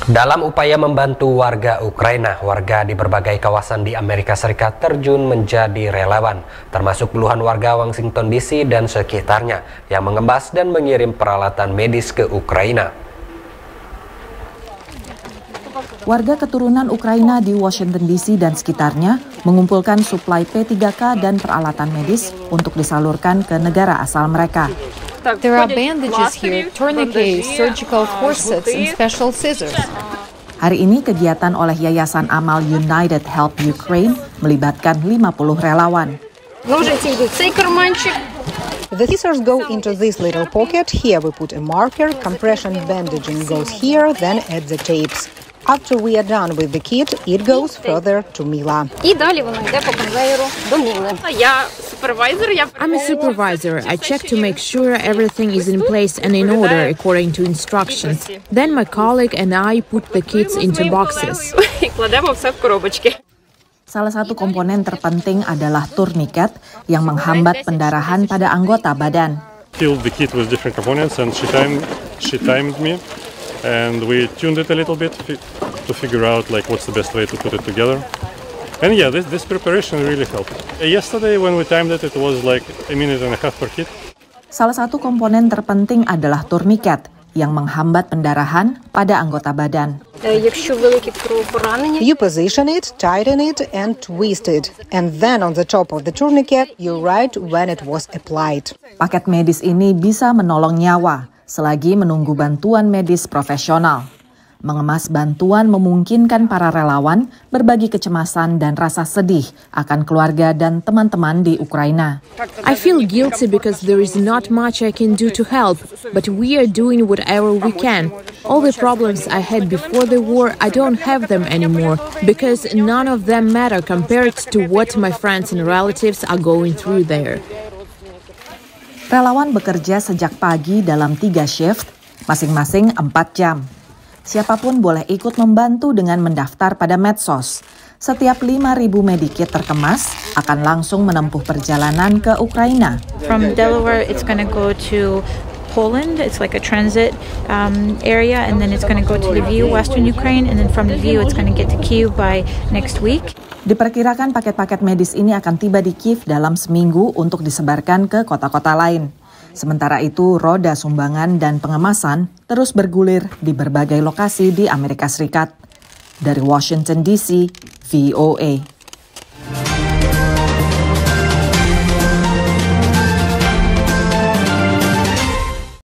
Dalam upaya membantu warga Ukraina, warga di berbagai kawasan di Amerika Serikat terjun menjadi relawan, termasuk puluhan warga Washington DC dan sekitarnya yang mengemas dan mengirim peralatan medis ke Ukraina. Warga keturunan Ukraina di Washington DC dan sekitarnya mengumpulkan suplai P3K dan peralatan medis untuk disalurkan ke negara asal mereka. There are bandages here, tourniquets, surgical forceps, and special scissors. Hari ini kegiatan oleh Yayasan Amal United Help Ukraine melibatkan 50 relawan. The scissors go into this little pocket. Here we put a marker, compression bandaging goes here, then add the tapes. After we are done with the kit, it goes further to Mila. I'm a supervisor. I check to make sure everything is in place and in order according to instructions. Then my colleague and I put the kits into boxes. Salah satu komponen terpenting adalah tourniquet yang menghambat pendarahan pada anggota badan. Filled the kit with different components and she timed me. And we tuned it a little bit to figure out like what's the best way to put it together. And yeah, this preparation really helped. Yesterday when we timed it, it was like 1.5 minutes per kit. Salah satu komponen terpenting adalah tourniquet yang menghambat pendarahan pada anggota badan. You position it, tighten it, and twist it. And then on the top of the tourniquet, you write when it was applied. Paket medis ini bisa menolong nyawa selagi menunggu bantuan medis profesional. Mengemas bantuan memungkinkan para relawan berbagi kecemasan dan rasa sedih akan keluarga dan teman-teman di Ukraina. I feel guilty because there is not much I can do to help, but we are doing whatever we can. All the problems I had before the war, I don't have them anymore because none of them matter compared to what my friends and relatives are going through there. Relawan bekerja sejak pagi dalam 3 shift, masing-masing 4 jam. Siapapun boleh ikut membantu dengan mendaftar pada medsos. Setiap 5.000 medikit terkemas akan langsung menempuh perjalanan ke Ukraina. From Delaware, it's going to go to Poland. It's like a transit area, and then it's going to go to Lviv, Western Ukraine, and then from Lviv, it's going to get to Kyiv by next week. Diperkirakan paket-paket medis ini akan tiba di Kyiv dalam seminggu untuk disebarkan ke kota-kota lain. Sementara itu, roda sumbangan dan pengemasan terus bergulir di berbagai lokasi di Amerika Serikat. Dari Washington DC, VOA.